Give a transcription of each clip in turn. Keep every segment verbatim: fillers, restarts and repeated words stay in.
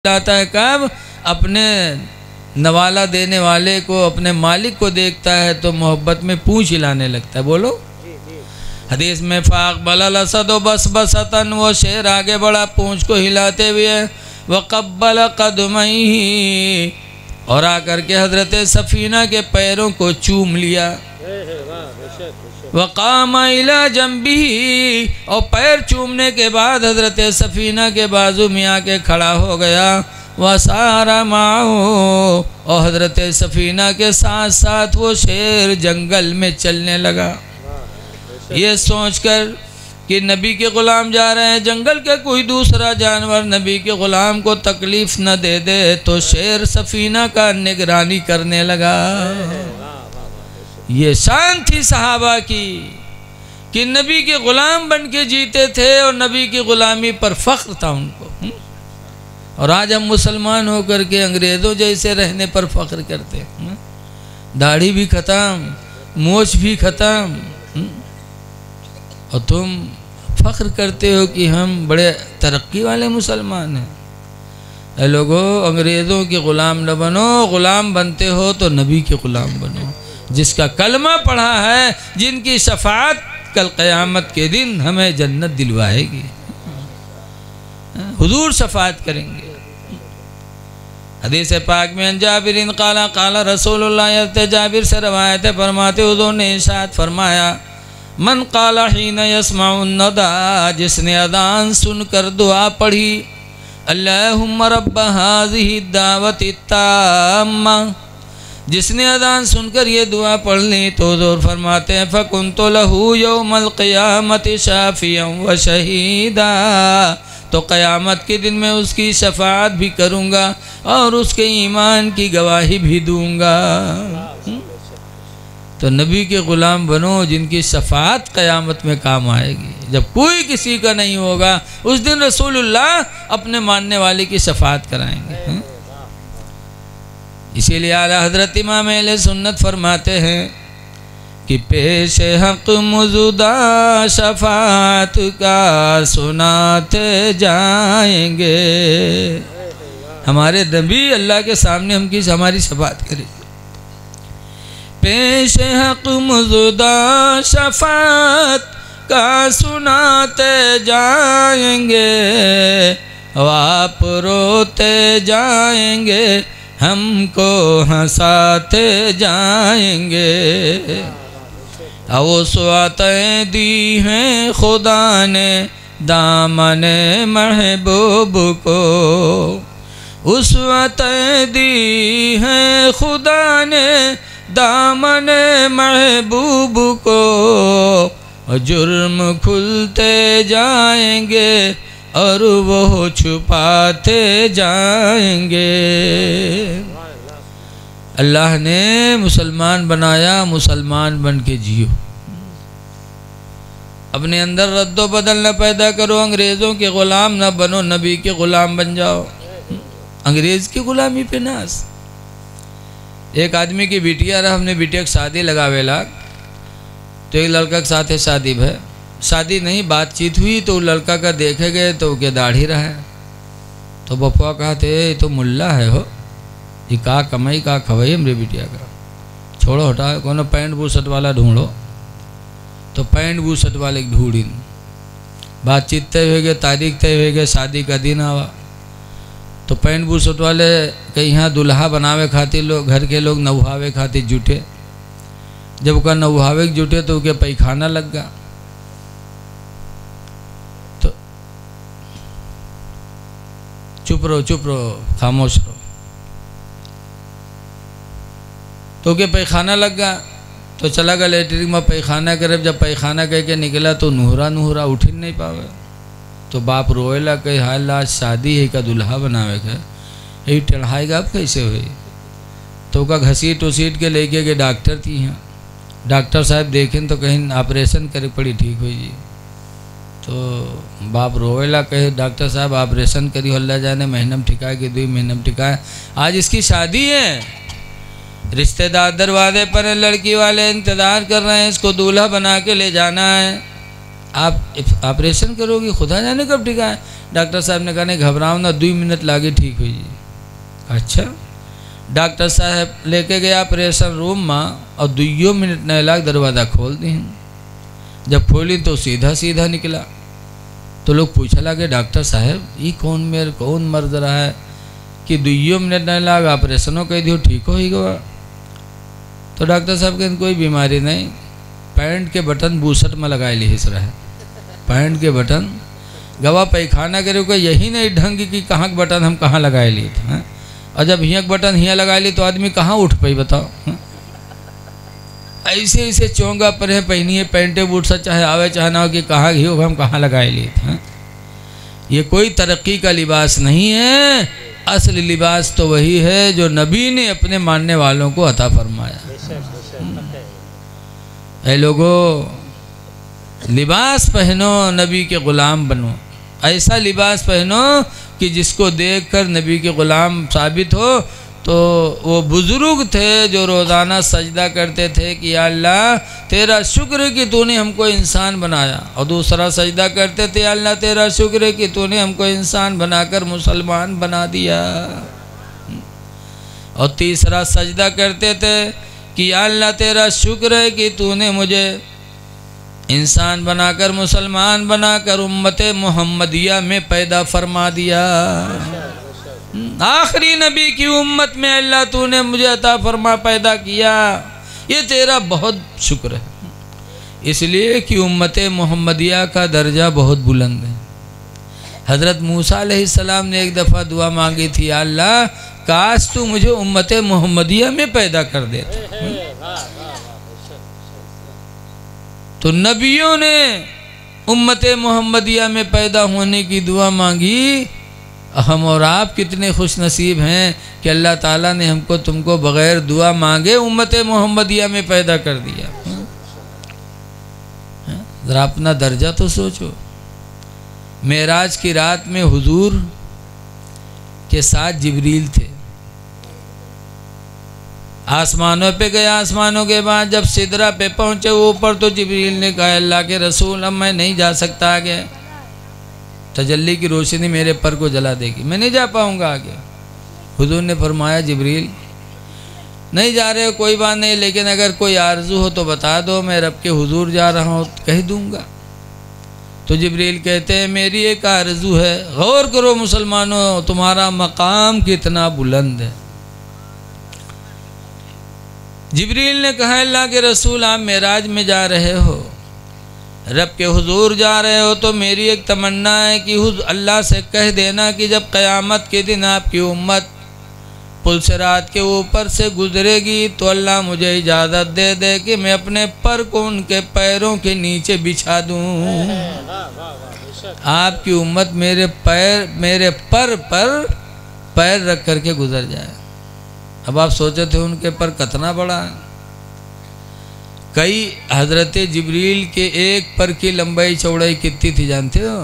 लाता है कब अपने नवाला देने वाले को, अपने मालिक को देखता है तो मोहब्बत में पूंछ हिलाने लगता है। बोलो हदीस में फाक बलल सदो बस बसतन, वो शेर आगे बढ़ा पूंछ को हिलाते हुए, वक़ब्बल क़दमैहि, और आकर के हजरत सफीना के पैरों को चूम लिया। वक़ाम इला जंबिही, और पैर चूमने के बाद हजरत सफीना के बाजू में आके खड़ा हो गया। वसारा माओ, और हजरत सफीना के साथ साथ वो शेर जंगल में चलने लगा। ये सोचकर कि नबी के ग़ुलाम जा रहे हैं, जंगल के कोई दूसरा जानवर नबी के ग़ुलाम को तकलीफ़ न दे दे, तो शेर सफीना का निगरानी करने लगा। ये शान थी सहाबा की कि नबी के ग़ुलाम बन के जीते थे और नबी की ग़ुलामी पर फ़ख्र था उनको। और आज हम मुसलमान होकर के अंग्रेज़ों जैसे रहने पर फ़ख्र करते हैं। दाढ़ी भी ख़त्म, मूछ भी ख़त्म, और तुम फ़ख्र करते हो कि हम बड़े तरक्की वाले मुसलमान हैं। ऐ लोगों, अंग्रेज़ों के ग़ुलाम न बनो, ग़ुलाम बनते हो तो नबी के ग़ुलाम बनो, जिसका कलमा पढ़ा है, जिनकी शफाअत कल क़यामत के दिन हमें जन्नत दिलवाएगी। हुजूर शफाअत करेंगे। हदीस पाक में जाबिरिन काला काला रसूलुल्लाह, जाबिर से रवायत है, फरमाते हुजूर ने इरशाद फरमाया, मन काला हीन यस्माउन नदा, जिसने अदान सुनकर दुआ पढ़ी, अल्लाहुम्मा रब्ब हाज़िही दावति ताम्मा, जिसने अदान सुनकर ये दुआ पढ़ ली तो हुज़ूर फरमाते हैं, फ़कुन्तु लहू यौमल क़ियामति शाफ़ियन व शहीदा, तो क़यामत के दिन मैं उसकी शफ़ाअत भी करूँगा और उसके ईमान की गवाही भी दूँगा। तो नबी के ग़ुलाम बनो जिनकी शफ़ाअत क़यामत में काम आएगी। जब कोई किसी का नहीं होगा उस दिन रसूलुल्लाह अपने मानने वाले की शफ़ाअत कराएंगे। इसीलिए आला हज़रत इमाम अहले सुन्नत फरमाते हैं कि पेश हक़ मौजूदा शफ़ाअत का सुनाते जाएंगे। हमारे नबी अल्लाह के सामने हम किस हमारी शफ़ाअत करेंगे। पेश हक़ मौजूदा शफ़ाअत का सुनाते जाएंगे, आप रोते जाएंगे, हमको हंसाते जाएंगे। औसअतें दी हैं खुदा ने दामने महबूब को, उसअतें दी हैं खुदा ने दामने महबूब को, जुर्म खुलते जाएंगे और वो छुपाते जाएंगे। अल्लाह ने मुसलमान बनाया, मुसलमान बन के जियो। अपने अंदर रद्दो बदल न पैदा करो, अंग्रेज़ों के ग़ुलाम न बनो, नबी के ग़ुलाम बन जाओ। अंग्रेज़ की ग़ुलामी पे नास। एक आदमी की बिटिया रहा, हमने बिटिया की शादी लगावेला, तो एक लड़का के साथ है शादी है, शादी नहीं बातचीत हुई तो लड़का का देखे गए तो के दाढ़ी रहा है। तो बपुआ कहा थे तो मुल्ला है हो, ये का कमाई का खवाई मेरे बिटिया का, छोड़ो हटा, कोनो पैंट बूसट वाला ढूंढो। तो पैंट बूसट वाले ढूंढी, बातचीत तय हो गए, तारीख तय हो गए, शादी का दिन आवा। तो पैंट बूसट वाले कहीं यहाँ दुल्हा बनावे खातिर लोग, घर के लोग नवहावे खातिर जुटे। जब उसका नवहावे जुटे तो उसके पैखाना लग गया। तो चुप रहो चुप रहो खामोश रहो। तो के पैखाना लग गया, तो चला गया लेटरिन में पैखाना करे। जब पैखाना कह के निकला तो नूहरा नूहरा उठ ही नहीं पावे। तो बाप रोएला कहे हाल आज शादी है का दुल्हा बनावे का, यही टढ़ाएगा अब कैसे हुई। तो का घसीट उसीट के लेके गए डॉक्टर थी यहाँ। डॉक्टर साहब देखें तो कहीं ऑपरेशन करे पड़ी ठीक हुई जी। तो बाप रोएला कहे डॉक्टर साहब ऑपरेशन करी हल्ला जाने महीनम ठिकाए कि दो महीनम ठिकाए, आज इसकी शादी है। रिश्तेदार दरवाजे पर लड़की वाले इंतज़ार कर रहे हैं, इसको दूल्हा बना के ले जाना है। आप ऑपरेशन करोगे, खुदा जाने कब टिका है। डॉक्टर साहब ने कहा नहीं घबराओ ना, दो मिनट लागे ठीक हुई। अच्छा, डॉक्टर साहब लेके गया ऑपरेशन रूम में और दुइयो मिनट न लाग दरवाज़ा खोल दी। जब खोली तो सीधा सीधा निकला। तो लोग पूछा लगे डॉक्टर साहब ये कौन मेरे कौन मर्द रहा है कि दुइयो मिनट न लाग ऑपरेशनों कह दियो ठीक हो ही गया। तो डॉक्टर साहब के कोई बीमारी नहीं, पैंट के बटन बूसट में लगाए ली हिस रहा है। पैंट के बटन गवा पैखाना करे को यही नहीं ढंग की कहाँ के बटन हम कहाँ लगाए लिए थे। और जब हियाँ के बटन हियाँ लगा ली तो आदमी कहाँ उठ पाई बताओ। हा? ऐसे ऐसे चोंगा पर है पहनिए पैंटे बूट सा चाहे आवे चाहे ना हो कि कहाँ घी होगा हम कहाँ लगाए लिए थे। ये कोई तरक्की का लिबास नहीं है, असली लिबास तो वही है जो नबी ने अपने मानने वालों को अता फरमाया। ऐ लोगों, लिबास पहनो, नबी के ग़ुलाम बनो। ऐसा लिबास पहनो कि जिसको देखकर नबी के ग़ुलाम साबित हो। तो वो बुज़ुर्ग थे जो रोज़ाना सजदा करते थे कि या अल्लाह तेरा शुक्र है कि तूने हमको इंसान बनाया, और दूसरा सजदा करते थे या अल्लाह तेरा शुक्र है कि तूने हमको इंसान बनाकर मुसलमान बना दिया, और तीसरा सजदा करते थे कि या अल्लाह तेरा शुक्र है कि तूने मुझे इंसान बनाकर मुसलमान बनाकर उम्मते मोहम्मदिया में पैदा फरमा दिया। आखिरी नबी की उम्मत में अल्लाह तूने मुझे अता फरमा पैदा किया, ये तेरा बहुत शुक्र है। इसलिए कि उम्मते मोहम्मदिया का दर्जा बहुत बुलंद है। हज़रत मूसा अलैहिस्सलाम ने एक दफ़ा दुआ मांगी थी, अल्लाह काश तू मुझे उम्मते मोहम्मदिया में पैदा कर देता। तो नबियों ने उम्मते मोहम्मदिया में पैदा होने की दुआ मांगी। हम और आप कितने खुश नसीब हैं कि अल्लाह ताला ने हमको तुमको बग़ैर दुआ मांगे उम्मते मोहम्मदिया में पैदा कर दिया। ज़रा अपना दर्जा तो सोचो। मेराज की रात में हुजूर के साथ जिब्रील थे, आसमानों पे गए। आसमानों के बाद जब सिदरा पे पहुँचे ऊपर तो जिब्रील ने कहा अल्लाह के रसूल अब मैं नहीं जा सकता आगे, तजल्ली की रोशनी मेरे पर को जला देगी, मैं नहीं जा पाऊँगा आगे। हुजूर ने फरमाया जिब्रील नहीं जा रहे हो कोई बात नहीं, लेकिन अगर कोई आरजू हो तो बता दो, मैं रब के हुजूर जा रहा हूँ कह दूँगा। तो जिब्रील कहते हैं मेरी एक आरजू है, गौर करो मुसलमानों तुम्हारा मकाम कितना बुलंद है। जिब्रील ने कहा अल्लाह के रसूल आप मेराज में जा रहे हो, रब के हुजूर जा रहे हो, तो मेरी एक तमन्ना है कि अल्लाह से कह देना कि जब क़यामत के दिन आपकी उम्मत पुल सिरात के ऊपर से गुजरेगी तो अल्लाह मुझे इजाज़त दे दे कि मैं अपने पर को उनके पैरों के नीचे बिछा दूँ, आपकी उम्मत मेरे पैर मेरे पर पर पैर रख करके गुजर जाए। अब आप सोचे थे उनके पर कितना बड़ा है। कई हजरत जिब्रील के एक पर की लंबाई चौड़ाई कितनी थी जानते हो?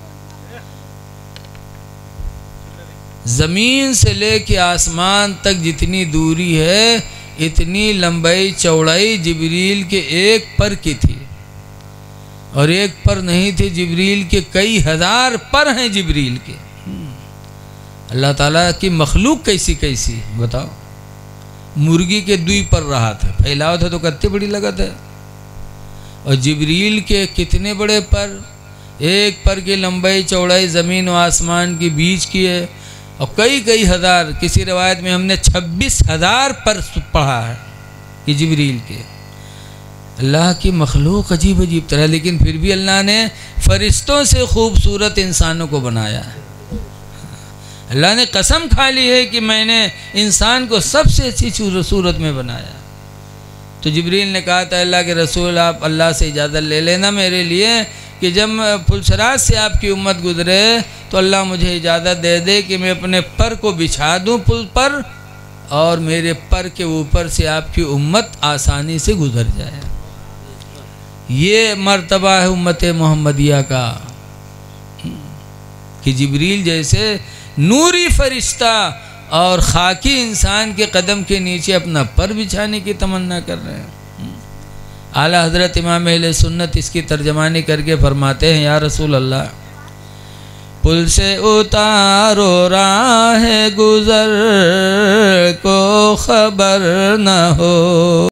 ज़मीन से लेके आसमान तक जितनी दूरी है इतनी लंबाई चौड़ाई जिब्रील के एक पर की थी। और एक पर नहीं थे जिब्रील के, कई हजार पर हैं जिब्रील के। अल्लाह ताला की मखलूक कैसी कैसी बताओ। मुर्गी के दुई पर रहा था, फैलाव था तो कितनी बड़ी लगत है। और जिब्रील के कितने बड़े पर, एक पर की लंबाई चौड़ाई ज़मीन और आसमान के बीच की है। और कई कई हज़ार, किसी रवायत में हमने छब्बीस हज़ार पर पढ़ा है कि जिब्रील के। अल्लाह की मखलूक अजीब अजीब तरह, लेकिन फिर भी अल्लाह ने फरिश्तों से खूबसूरत इंसानों को बनाया है। अल्लाह ने कसम खा ली है कि मैंने इंसान को सबसे अच्छी सूरत में बनाया। तो जिब्रील ने कहा था अल्लाह के रसूल आप अल्लाह से इजाज़त ले लेना मेरे लिए कि जब फुलसरात से आपकी उम्मत गुजरे तो अल्लाह मुझे इजाज़त दे दे कि मैं अपने पर को बिछा दूँ पुल पर, और मेरे पर के ऊपर से आपकी उम्मत आसानी से गुजर जाए। ये मर्तबा है उम्मत मोहम्मदिया का कि जिब्रील जैसे नूरी फरिश्ता और खाकी इंसान के कदम के नीचे अपना पर बिछाने की तमन्ना कर रहे हैं। आला हज़रत इमाम अहले सुन्नत इसकी तर्जमानी करके फरमाते हैं, या रसूल अल्लाह, पुल से उतारो राह गुज़र को खबर न हो।